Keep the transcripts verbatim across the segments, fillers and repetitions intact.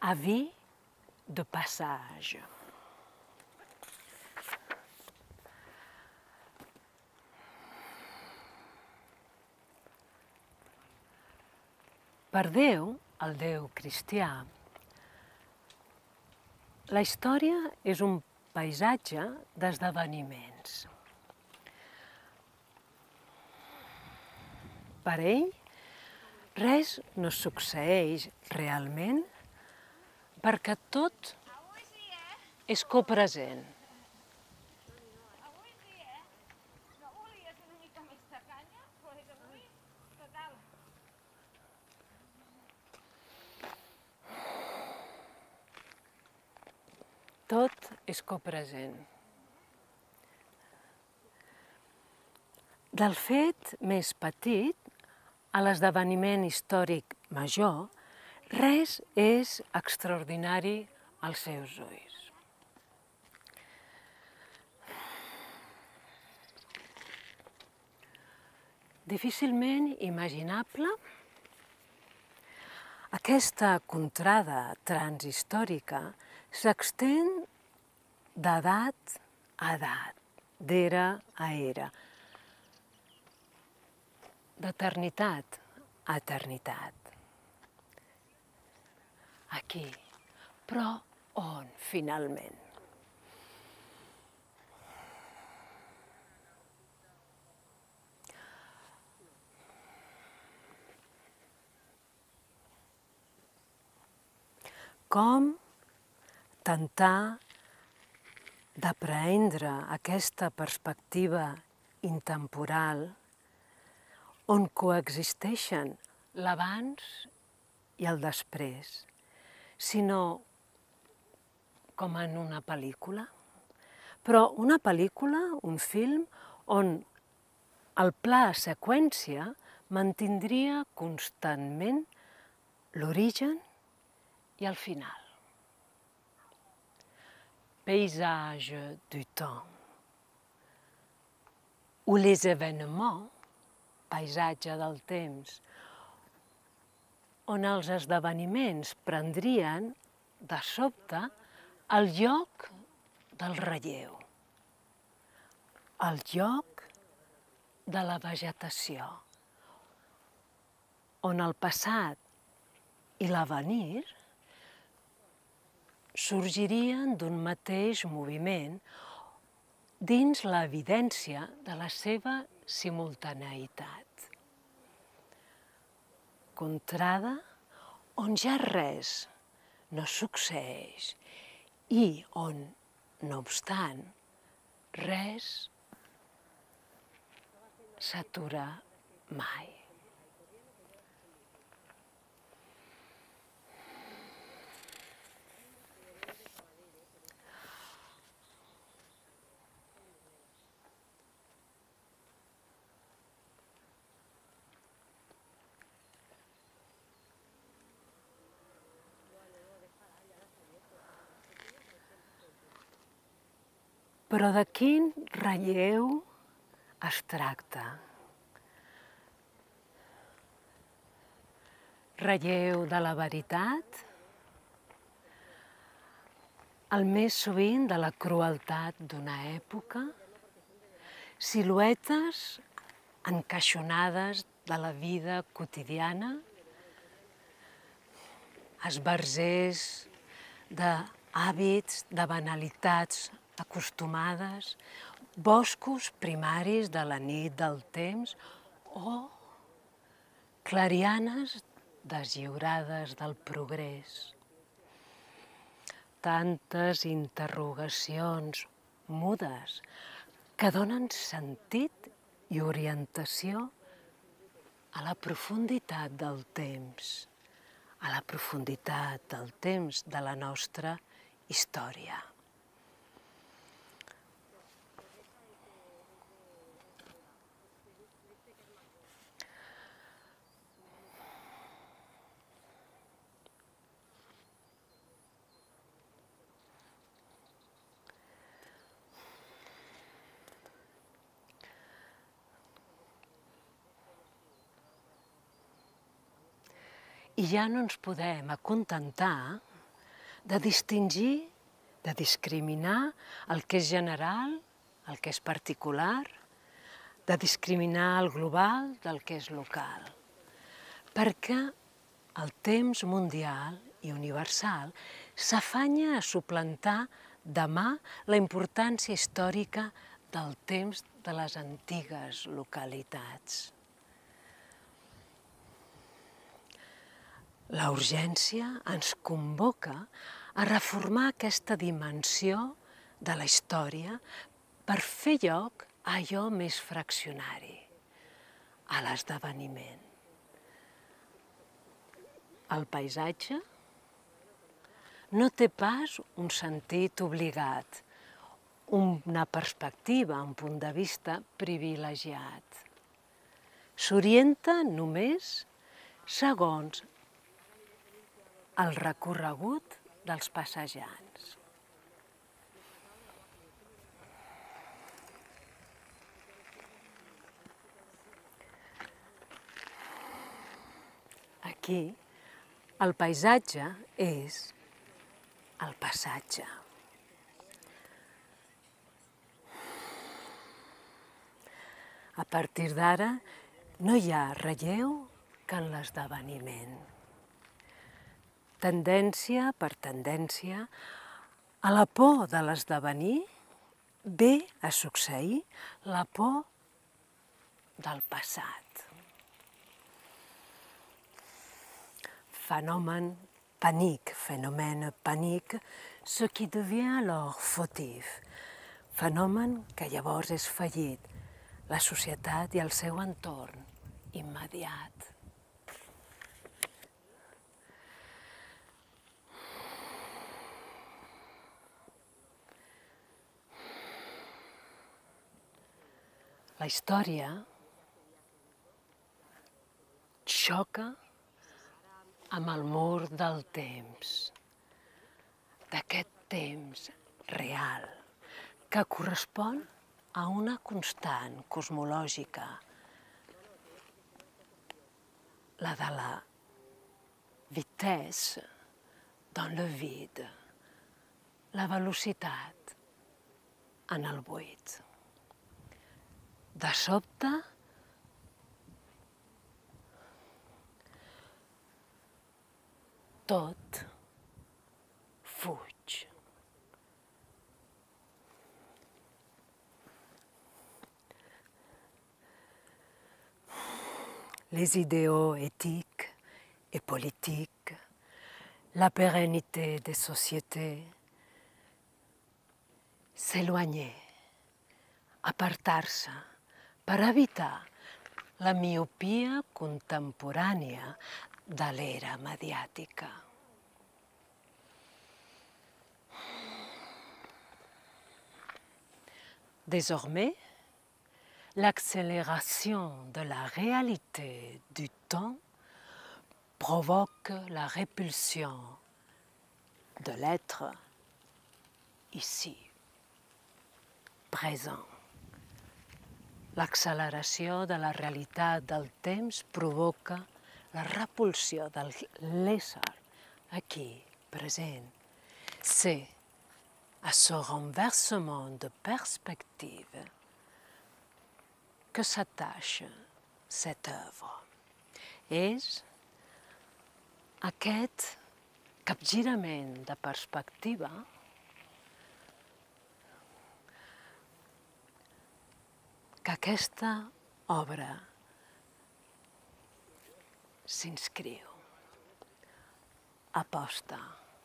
Avis de passage. Per Déu, el Déu cristià, la història és un paisatge d'esdeveniments. Per ell, res no succeeix realment perquè tot és copresent. Tot és copresent. Del fet més petit a l'esdeveniment històric major, res és extraordinari als seus ulls. Difícilment imaginable, aquesta contrada transhistòrica s'extén d'edat a edat, d'era a era, d'eternitat a eternitat. Aquí, però on, finalment? Com tentar d'aprendre aquesta perspectiva intemporal on coexisteixen l'abans i el després, sinó com en una pel·lícula, però una pel·lícula, un film, on el pla seqüència mantindria constantment l'origen i el final. Paysage du temps, où les événements, paisatge del temps, on els esdeveniments prendrien, de sobte, el lloc del relleu, el lloc de la vegetació, on el passat i l'avenir sorgirien d'un mateix moviment dins l'evidència de la seva simultaneïtat. Contrada on ja res no succeeix i on, no obstant, res s'atura mai. Però de quin relleu es tracta? Relleu de la veritat? El més sovint de la crueltat d'una època? Siluetes encaixonades de la vida quotidiana? Esbarzers d'hàbits, de banalitats acostumades, boscos primaris de la nit del temps o clarianes deslliurades del progrés. Tantes interrogacions mudes que donen sentit i orientació a la profunditat del temps, a la profunditat del temps de la nostra història. I ja no ens podem acontentar de distingir, de discriminar el que és general, el que és particular, de discriminar el global del que és local. Perquè el temps mundial i universal s'afanya a suplantar demà la importància històrica del temps de les antigues localitats. La urgència ens convoca a reformar aquesta dimensió de la història per fer lloc a allò més fraccionari, a l'esdeveniment. El paisatge no té pas un sentit obligat, una perspectiva, un punt de vista privilegiat. S'orienta només segons el recorregut dels passejants. Aquí, el paisatge és el passatge. A partir d'ara, no hi ha relleu que en l'esdeveniment. Tendència per tendència, a la por de l'esdevenir ve a succeir la por del passat. Phénomène panique, phénomène panique, ce qui devient alors fautif. Fenomen que llavors és fallit, la societat i el seu entorn immediat. La història xoca amb el mur del temps, d'aquest temps real, que correspon a una constant cosmològica, la de la vitesse dans le vide, la velocitat en el buit. De sobte, tot fuig. Les idéaux éthiques et politiques, la pérennité des sociétés, s'éloigner, apartar-se, per evitar la miopia contemporània de l'era mediàtica. Désormais, l'accélération de la réalité du temps provoque la répulsion de l'être ici, présent. L'acceleració de la realitat del temps provoca la repulsió de l'ésser aquí, present. C'est à ce renversement de perspective que s'attache cette œuvre. És aquest capgirament de perspectiva que aquesta obra s'inscriu, aposta.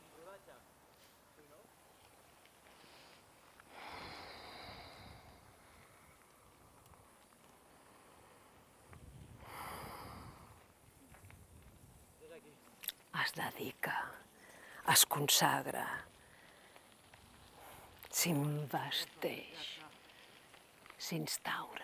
Es dedica, es consagra, s'investeix, s'instaura.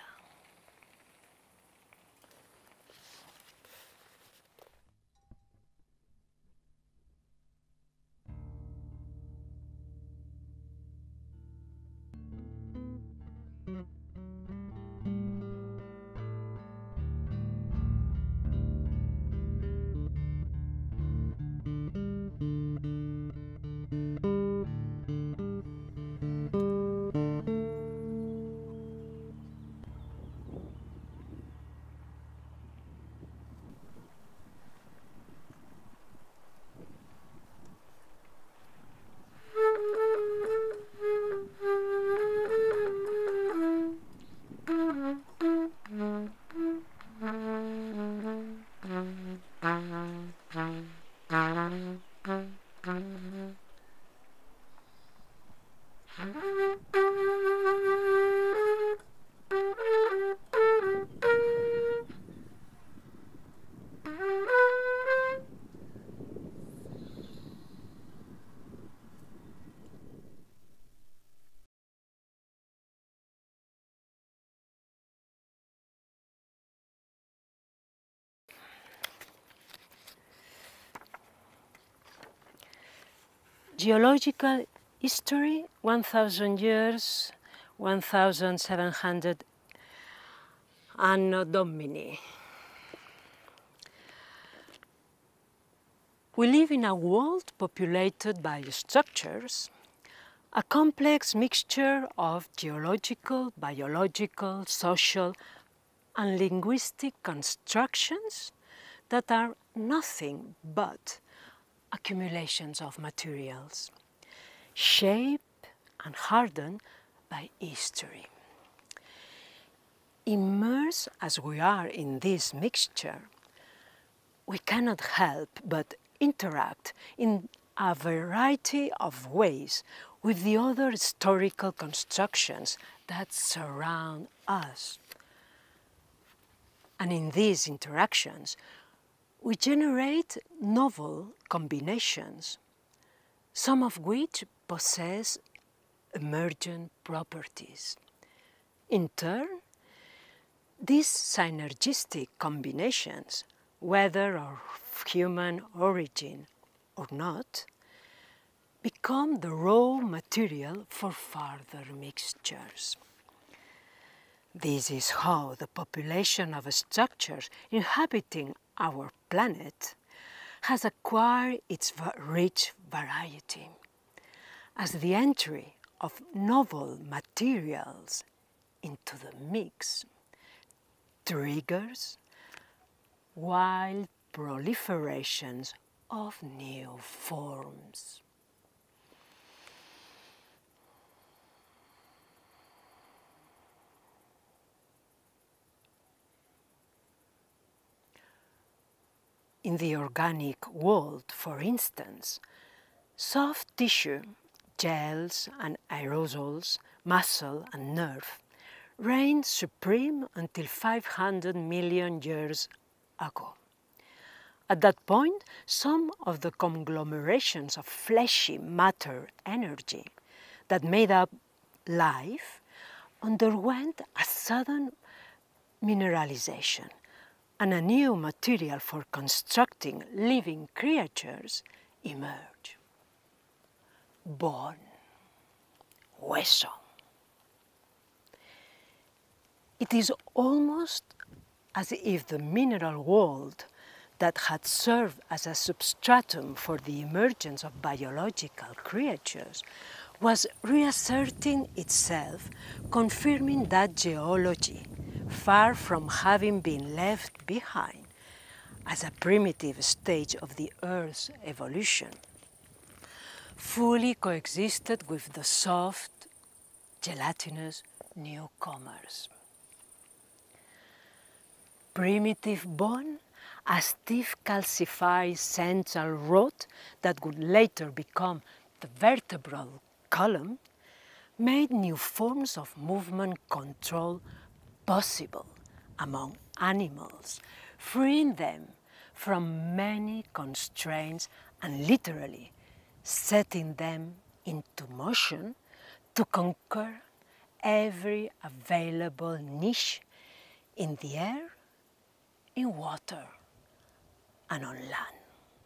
Geological history, one thousand years, one thousand seven hundred Anno Domini. We live in a world populated by structures, a complex mixture of geological, biological, social, and linguistic constructions that are nothing but accumulations of materials, shaped and hardened by history. Immersed as we are in this mixture, we cannot help but interact in a variety of ways with the other historical constructions that surround us. And in these interactions, we generate novel combinations, some of which possess emergent properties. In turn, these synergistic combinations, whether of human origin or not, become the raw material for further mixtures. This is how the population of structures inhabiting our planet has acquired its rich variety, as the entry of novel materials into the mix triggers wild proliferations of new forms. In the organic world, for instance, soft tissue, gels and aerosols, muscle and nerve reigned supreme until five hundred million years ago. At that point, some of the conglomerations of fleshy matter energy that made up life underwent a sudden mineralization, and a new material for constructing living creatures emerged. Bone, hueso. It is almost as if the mineral world that had served as a substratum for the emergence of biological creatures was reasserting itself, confirming that geology, far from having been left behind as a primitive stage of the Earth's evolution, fully coexisted with the soft, gelatinous newcomers. Primitive bone, a stiff calcified central rod that would later become the vertebral column, made new forms of movement control possible among animals, freeing them from many constraints and literally setting them into motion to conquer every available niche in the air, in water, and on land.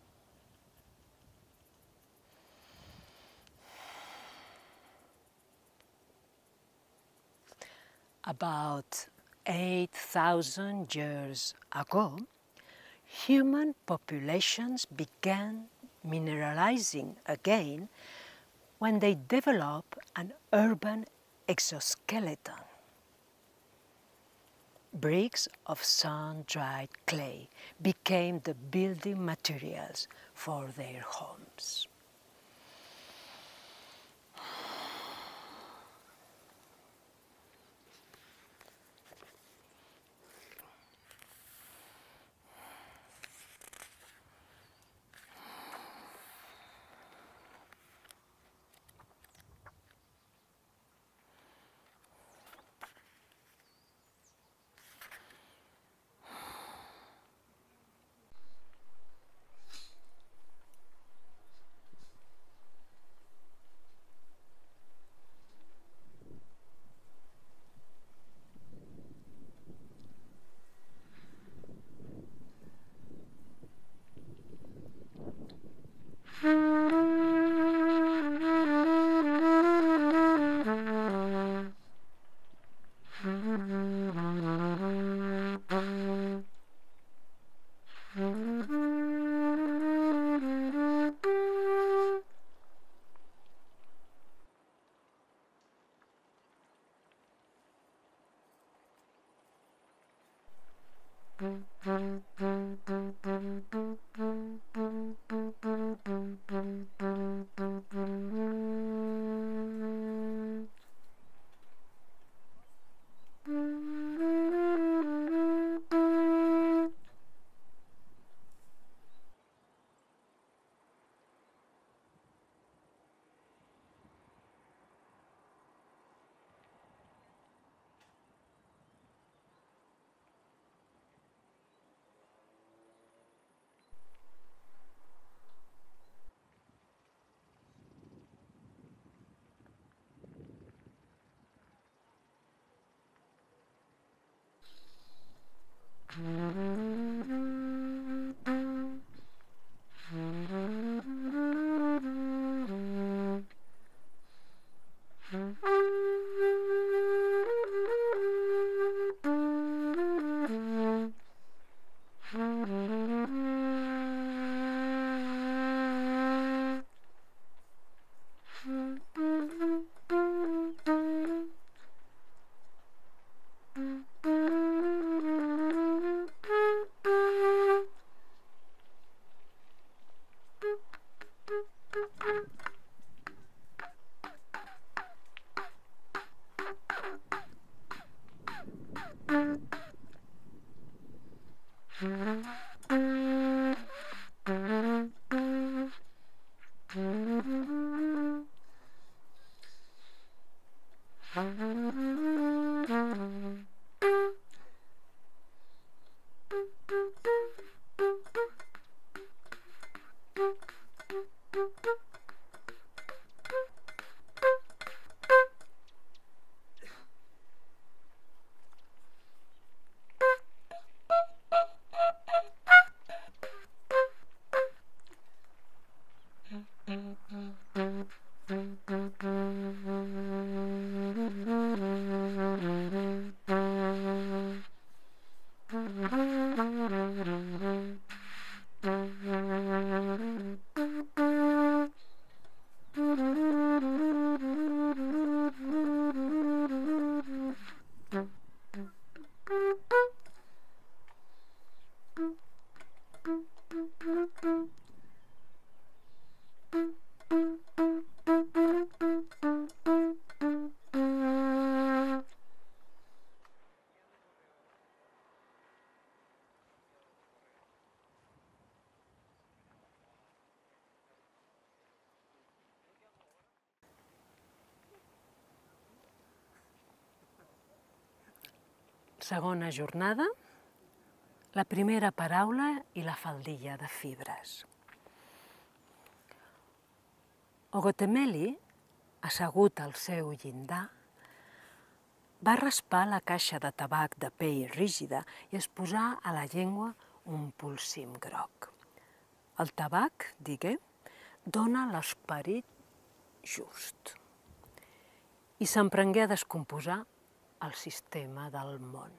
About eight thousand years ago, human populations began mineralizing again when they developed an urban exoskeleton. Bricks of sun-dried clay became the building materials for their homes. Segona jornada, la primera paraula i la faldilla de fibres. Ogotemeli, assegut al seu llindar, va raspar la caixa de tabac de pell rígida i es posà a la llengua un polsim groc. El tabac, digué, dona l'esperit just. I s'emprengué a descomposar el sistema del món.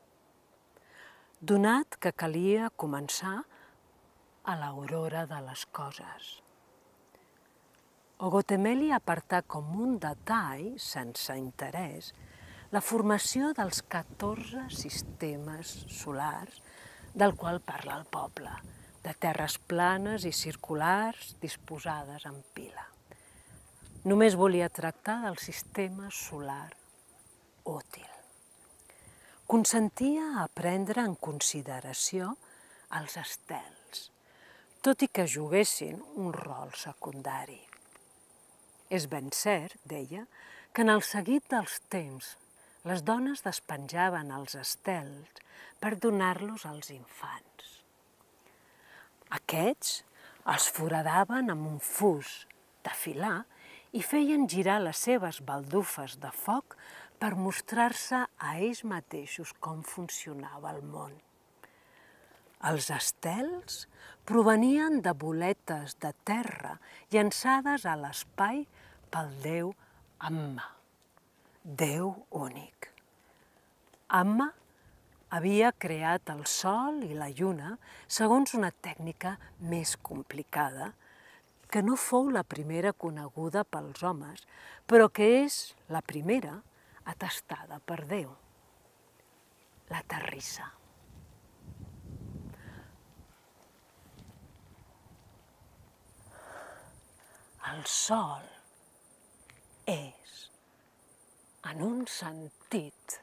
Donat que calia començar a l'aurora de les coses. Ogotemeli apartà com un detall, sense interès, la formació dels catorze sistemes solars del qual parla el poble, de terres planes i circulars disposades en pila. Només volia tractar del sistema solar útil. Consentia a prendre en consideració els estels, tot i que juguessin un rol secundari. És ben cert, deia, que en el seguit dels temps les dones despenjaven els estels per donar-los als infants. Aquests els foradaven amb un fus de filar i feien girar les seves baldufes de foc per mostrar-se a ells mateixos com funcionava el món. Els estels provenien de boletes de terra llançades a l'espai pel déu Amma, déu únic. Amma havia creat el sol i la lluna segons una tècnica més complicada, que no fou la primera coneguda pels homes, però que és la primera atestada per Déu, la terrissa. el sol és, en un sentit,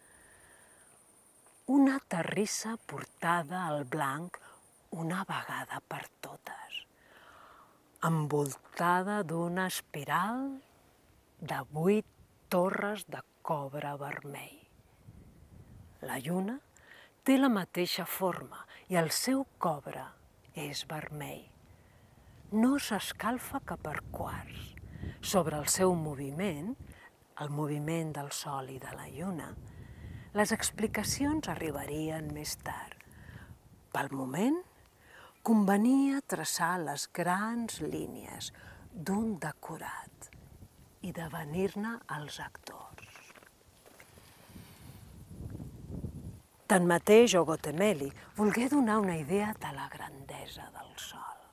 una terrissa portada al blanc una vegada per totes, envoltada d'una espiral de vuit torres de cobre vermell. La lluna té la mateixa forma i el seu cobre és vermell. No s'escalfa cap per quarts. Sobre el seu moviment, el moviment del sol i de la lluna, les explicacions arribarien més tard. Pel moment, convenia traçar les grans línies d'un decorat i devenir-ne els actors. Tanmateix, Ogotemeli volgué donar una idea de la grandesa del sol.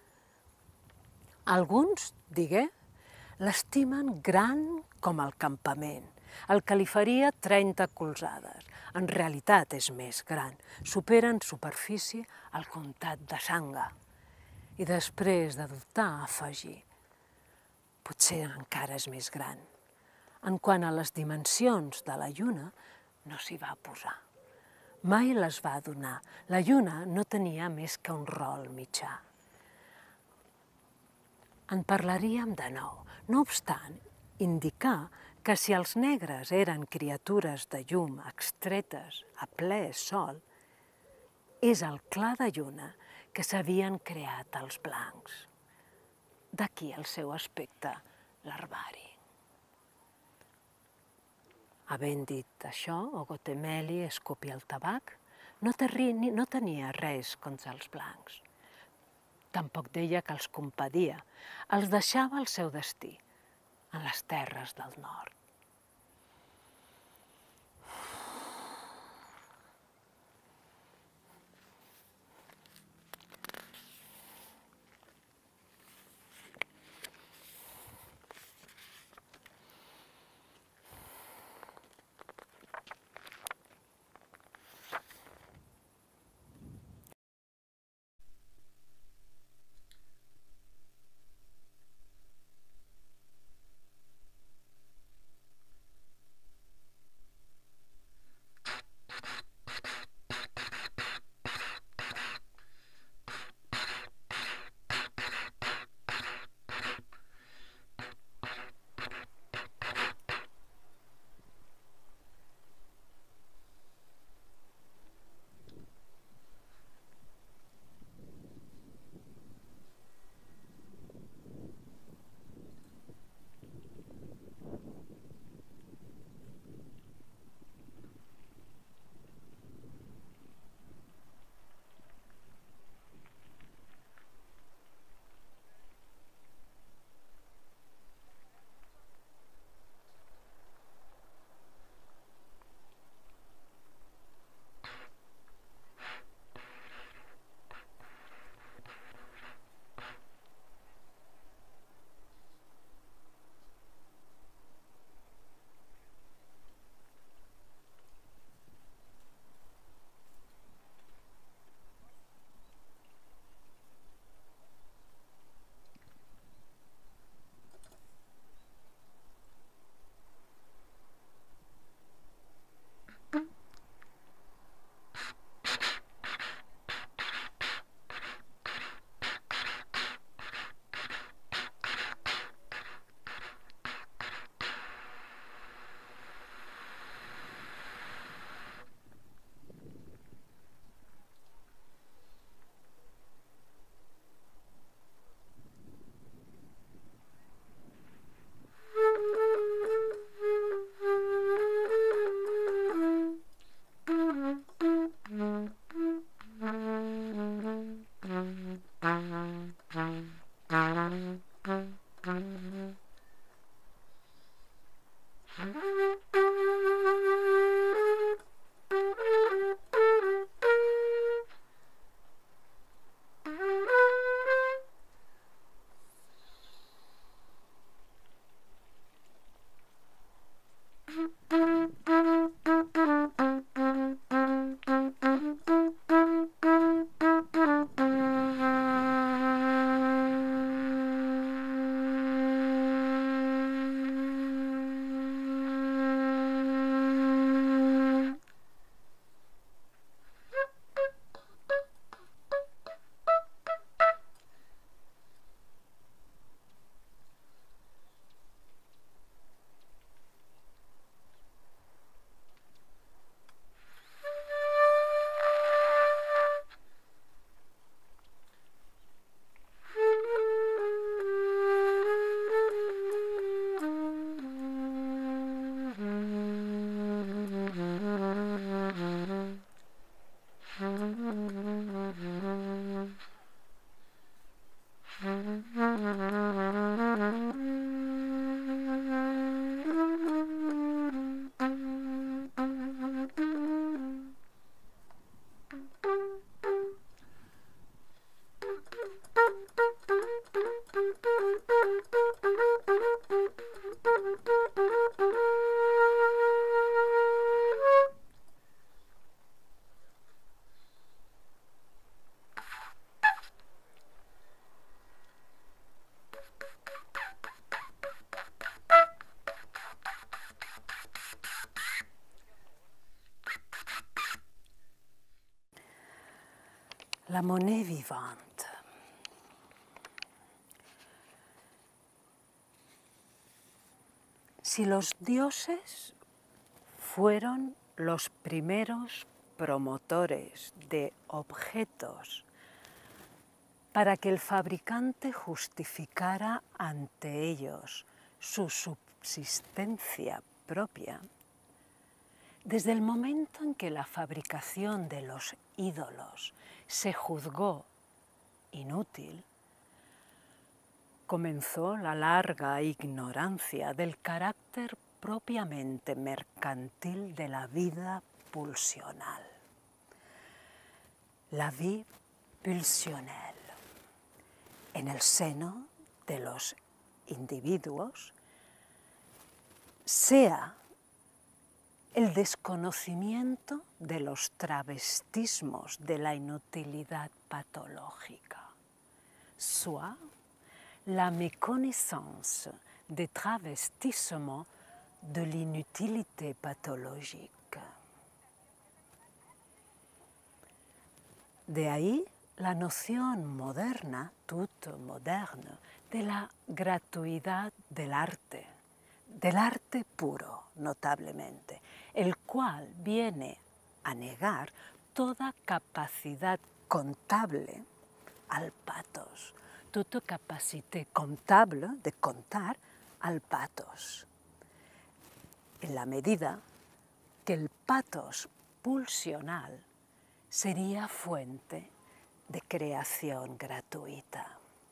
Alguns, digué, l'estimen gran com el campament, el que li faria trenta colzades. En realitat és més gran, supera en superfície el comtat de Sanga. I després de dubtar, afegir, potser encara és més gran. En quant a les dimensions de la lluna, no s'hi va posar. Mai les va donar. La lluna no tenia més que un rol mitjà. En parlaríem de nou. No obstant, indicar que si els negres eren criatures de llum extretes a ple sol, és el clar de lluna que s'havien creat els blancs. D'aquí el seu aspecte larvari. Havent dit això, Ogotemeli escopí el tabac. No tenia res contra els blancs. Tampoc deia que els compadia. Els deixava al seu destí, en les terres del nord. la monnaie vivante. Si los dioses fueron los primeros promotores de objetos para que el fabricante justificara ante ellos su subsistencia propia, desde el momento en que la fabricación de los ídolos se juzgó inútil, comenzó la larga ignorancia del carácter propiamente mercantil de la vida pulsional. La vie pulsionnelle. En el seno de los individuos, sea el desconocimiento de los travestismos de la inutilidad patológica, soit la méconnaissance des travestissements de l'inutilité pathologique. De ahí la noción moderna, toute moderne, de la gratuidad del arte, del arte puro, notablemente, el cual viene a negar toda capacidad contable al pathos, toute capacité comptable de contar al pathos, en la medida que el pathos pulsional sería fuente de creación gratuita.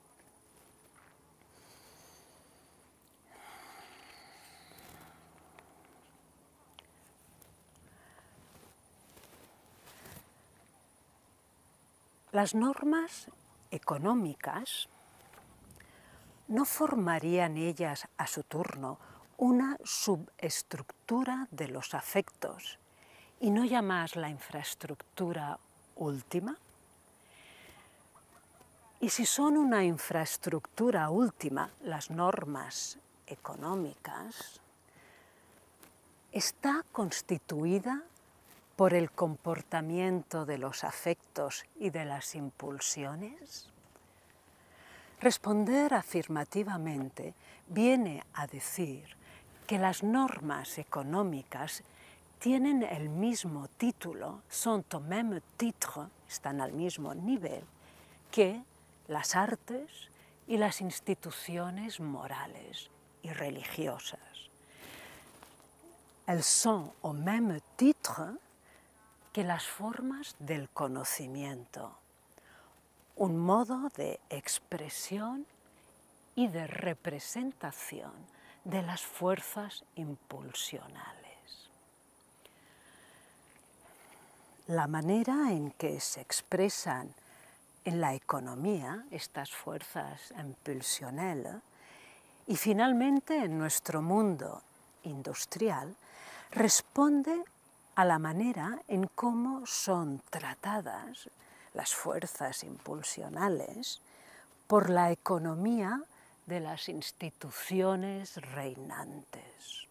Las normas económicas no formarían ellas a su turno una subestructura de los afectos y no ya más la infraestructura última. Y si son una infraestructura última, las normas económicas, está constituida por el comportamiento de los afectos y de las impulsiones. Responder afirmativamente viene a decir que las normas económicas tienen el mismo título, sont au même titre, están al mismo nivel, que las artes y las instituciones morales y religiosas. Elles sont au même titre que las formas del conocimiento, un modo de expresión y de representación de las fuerzas impulsionales. La manera en que se expresan en la economía estas fuerzas impulsionales y finalmente en nuestro mundo industrial responde a la manera en cómo son tratadas las fuerzas impulsionales por la economía de las instituciones reinantes.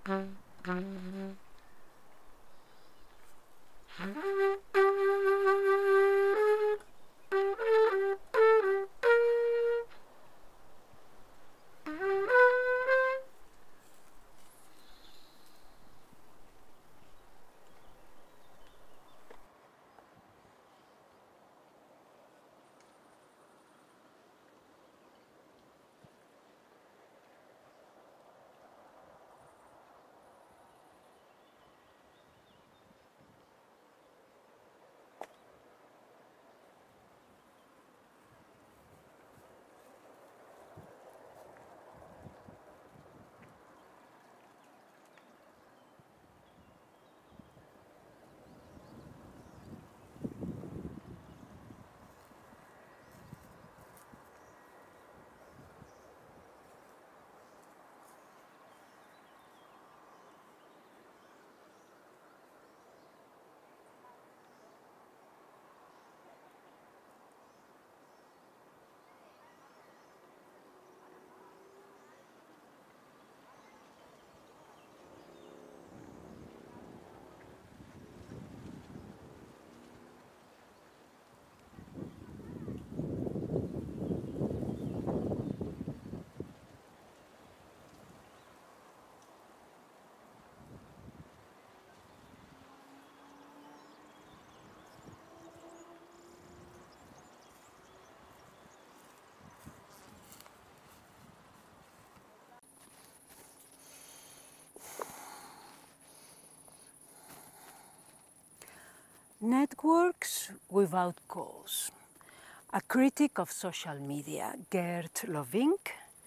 Networks without cause. A critic of social media, Gert Lovink,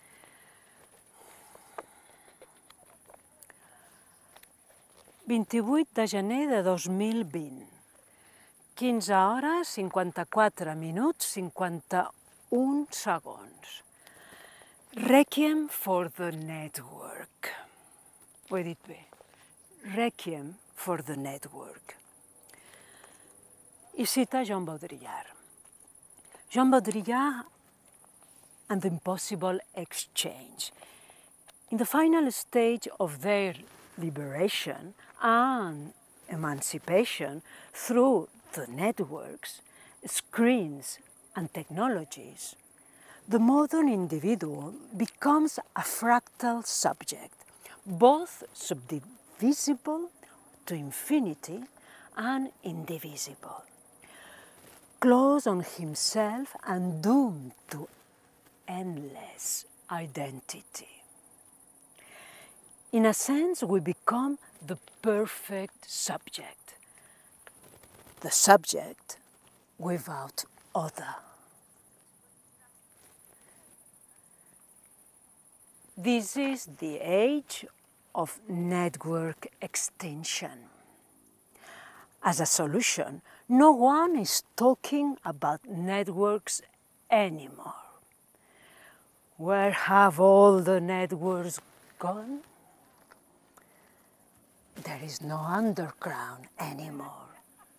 vint-i-vuit de gener de dos mil vint, quinze hores, cinquanta-quatre minuts, cinquanta-un segons. Requiem for the network. Ho he dit bé. Requiem for the network. I cita Jean Baudrillard. Jean Baudrillard and the Impossible Exchange. In the final stage of their liberation and emancipation through the networks, screens, and technologies, the modern individual becomes a fractal subject, both subdivisible to infinity and indivisible, closed on himself and doomed to endless identity. In a sense, we become the perfect subject, the subject without other. This is the age of network extinction. As a solution, no one is talking about networks anymore. Where have all the networks gone? There is no underground anymore.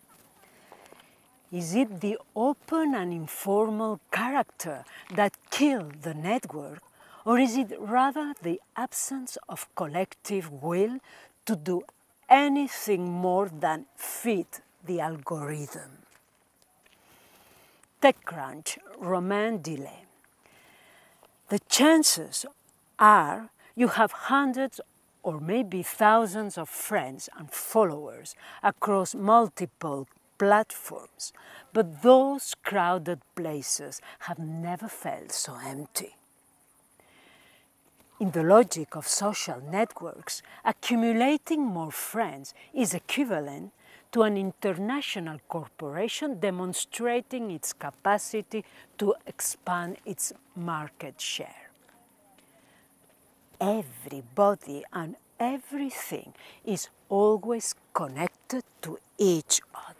Is it the open and informal character that killed the network, or is it rather the absence of collective will to do anything more than feed the algorithm? TechCrunch, Romain Dillet. The chances are you have hundreds or maybe thousands of friends and followers across multiple platforms, but those crowded places have never felt so empty. In the logic of social networks, accumulating more friends is equivalent to an international corporation demonstrating its capacity to expand its market share. Everybody and everything is always connected to each other.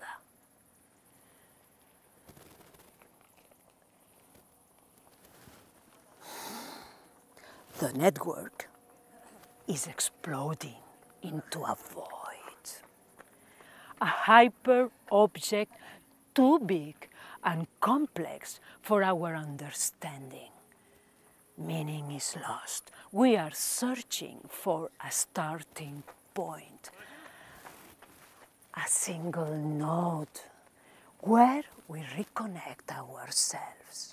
The network is exploding into a void, a hyper-object too big and complex for our understanding. meaning is lost. We are searching for a starting point, a single node where we reconnect ourselves.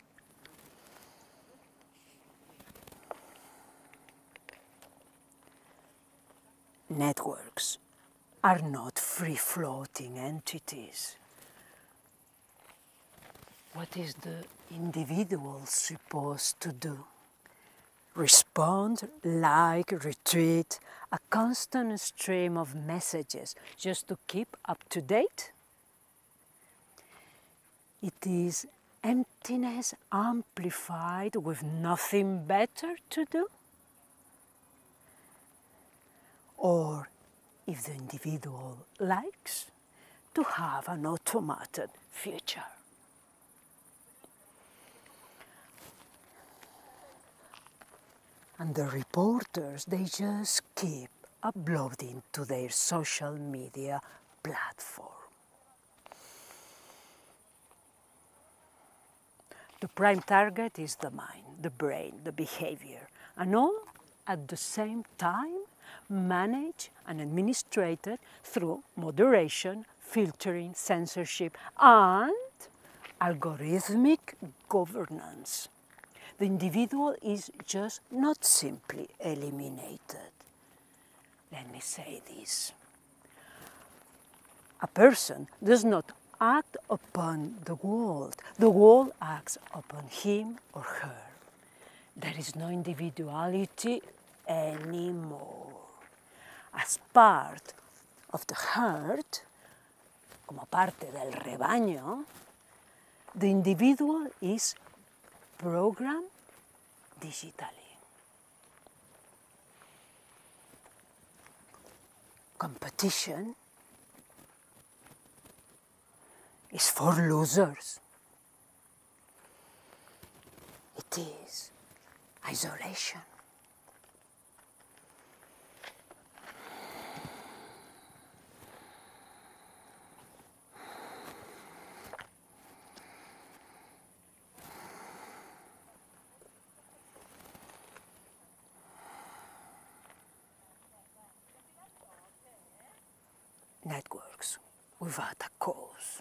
Networks are not free-floating entities. What is the individual supposed to do? Respond, like, retweet, a constant stream of messages just to keep up to date? It is emptiness amplified with nothing better to do? Or, if the individual likes, to have an automated future. And the reporters, they just keep uploading to their social media platform. The prime target is the mind, the brain, the behavior, and all at the same time managed and administered through moderation, filtering, censorship, and algorithmic governance. The individual is just not simply eliminated. Let me say this. A person does not act upon the world. The world acts upon him or her. There is no individuality anymore. As part of the herd, como parte del rebaño, the individual is programmed digitally. Competition is for losers. It is isolation. Networks without a cause.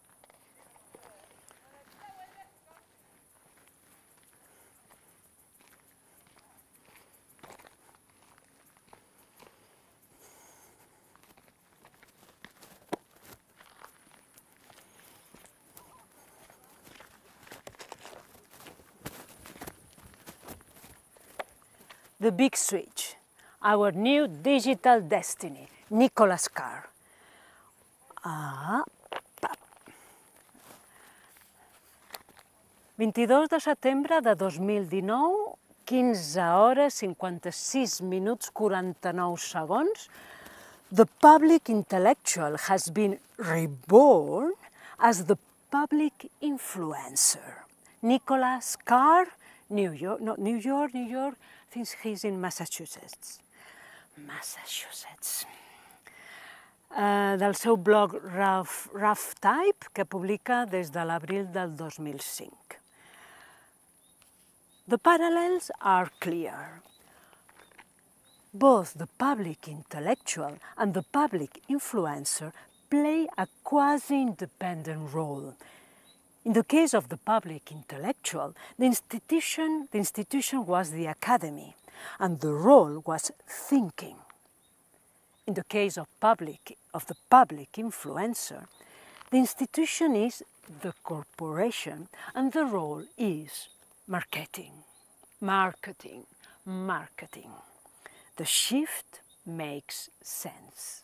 The Big Switch, our new digital destiny, Nicholas Carr. Ah, vint-i-dos de setembre de dos mil dinou, quinze hores, cinquanta-sis minuts, quaranta-nou segons, the public intellectual has been reborn as the public influencer. Nicholas Carr, New York, no, New York, New York, I think he's in Massachusetts. Massachusetts. Uh, del seu blog Rough, Rough Type, que publica des de l'abril del dos mil cinc. The parallels are clear. Both the public intellectual and the public influencer play a quasi-independent role. In the case of the public intellectual, the institution, the institution was the academy, and the role was thinking. In the case of, public, of the public influencer, the institution is the corporation, and the role is marketing, marketing, marketing. The shift makes sense.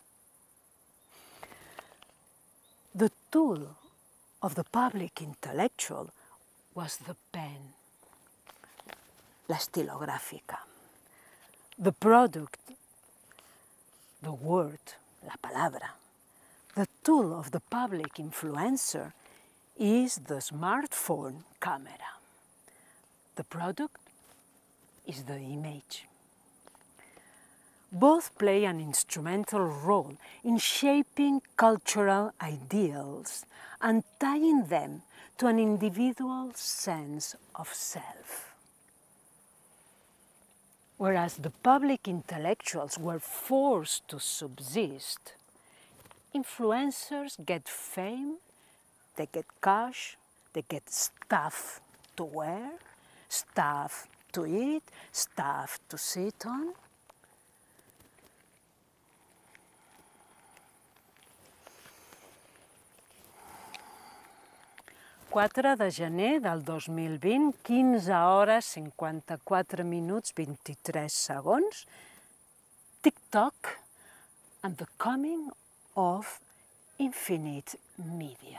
The tool of the public intellectual was the pen, la estilográfica. The product, the word, la palabra. The tool of the public influencer is the smartphone camera. The product is the image. Both play an instrumental role in shaping cultural ideals and tying them to an individual sense of self. Whereas the public intellectuals were forced to subsist, influencers get fame, they get cash, they get stuff to wear, stuff to eat, stuff to sit on. quatre de gener del dos mil vint, quinze hores, cinquanta-quatre minuts, vint-i-tres segons, TikTok and the coming of infinite media.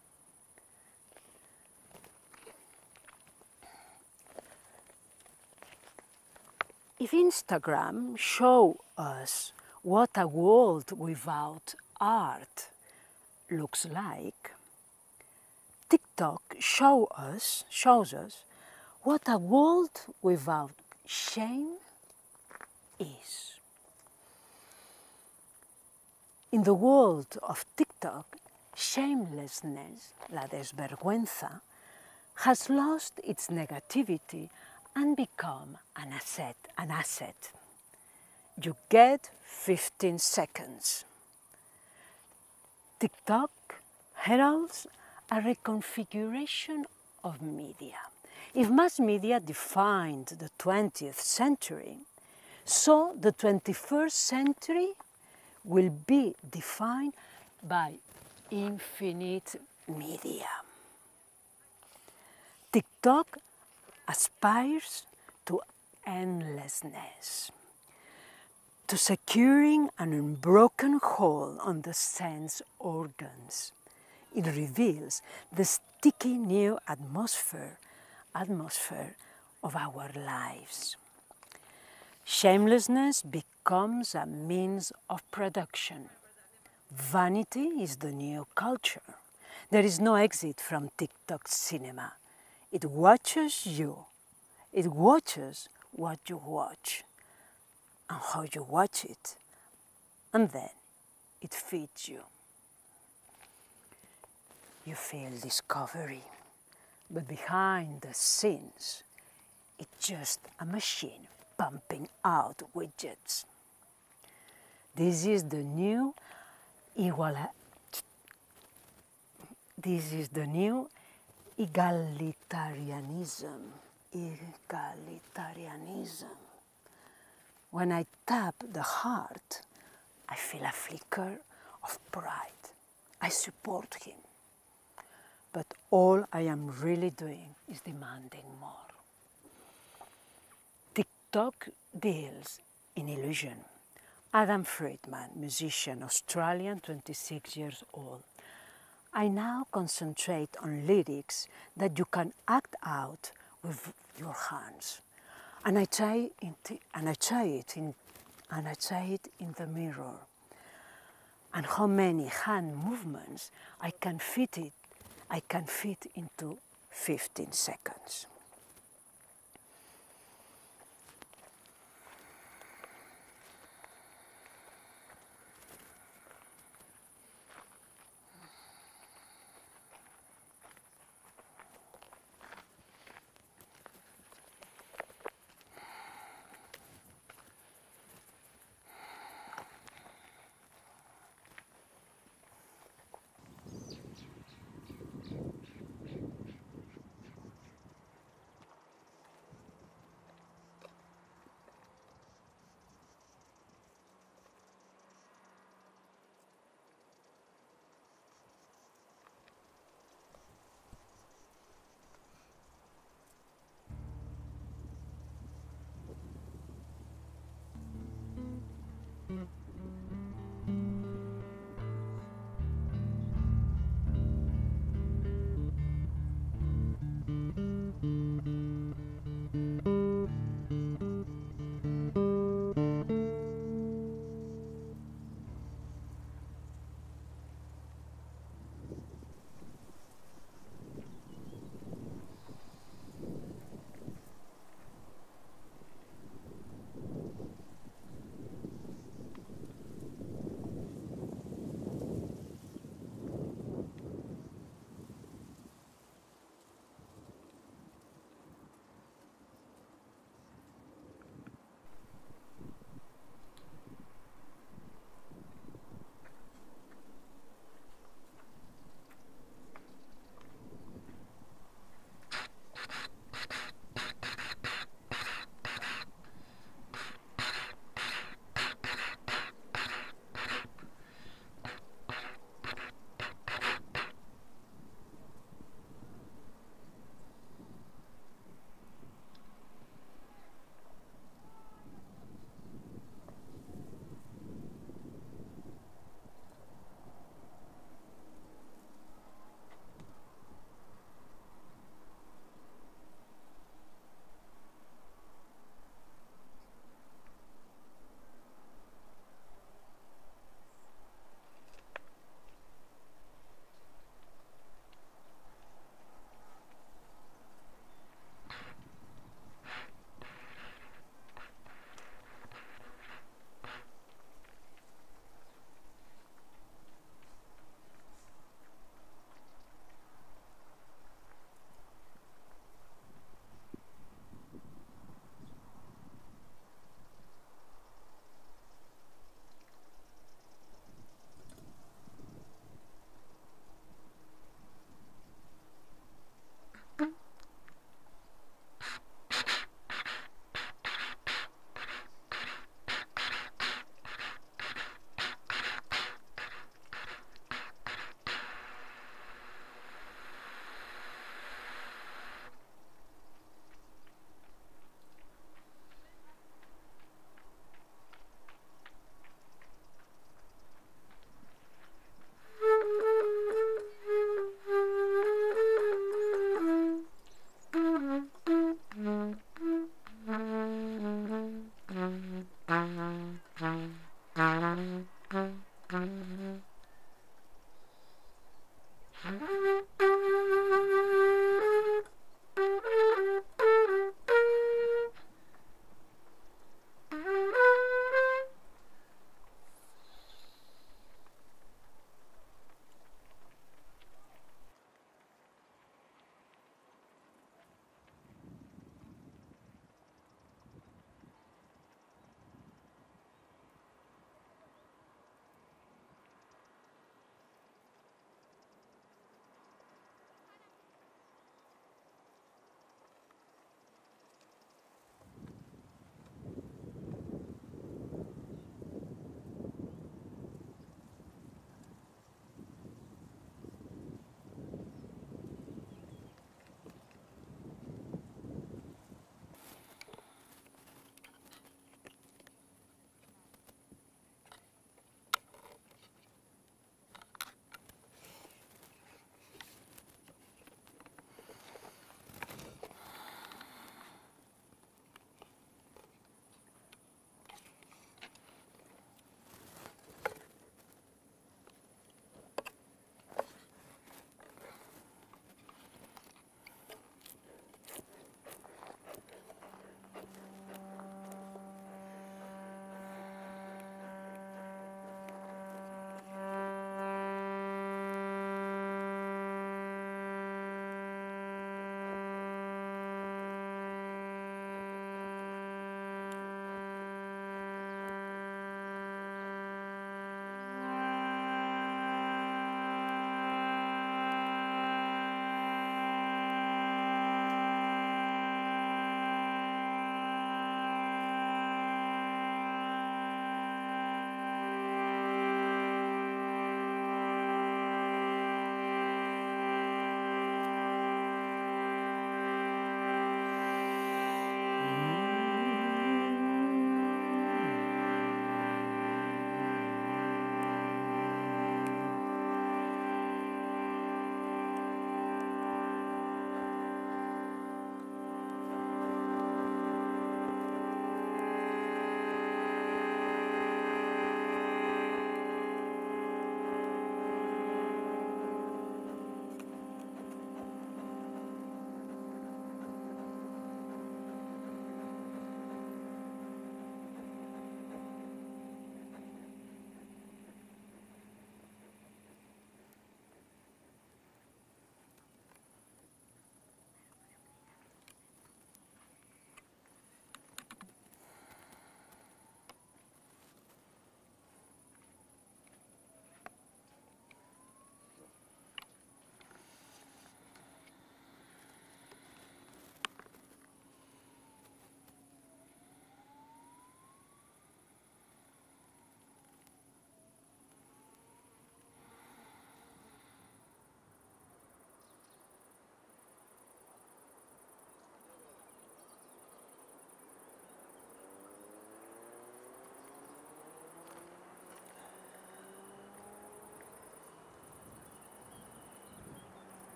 If Instagram shows us what a world without art looks like, TikTok show us, shows us what a world without shame is. In the world of TikTok, shamelessness, la desvergüenza, has lost its negativity and become an asset, an asset. You get fifteen seconds. TikTok heralds a reconfiguration of media. If mass media defined the twentieth century, so the twenty-first century will be defined by infinite media. TikTok aspires to endlessness, to securing an unbroken hold on the sense organs. It reveals the sticky new atmosphere, atmosphere of our lives. Shamelessness becomes a means of production. Vanity is the new culture. There is no exit from TikTok cinema. It watches you. It watches what you watch and how you watch it, and then it feeds you. You feel discovery, but behind the scenes, it's just a machine pumping out widgets. This is the new iguala. This is the new egalitarianism. Egalitarianism. When I tap the heart, I feel a flicker of pride. I support him. But all I am really doing is demanding more. TikTok deals in illusion. Adam Friedman, musician, Australian, twenty-six years old. I now concentrate on lyrics that you can act out with your hands. And I try, it, and I try it in, and I try it in the mirror. And how many hand movements I can fit it I can fit into fifteen seconds.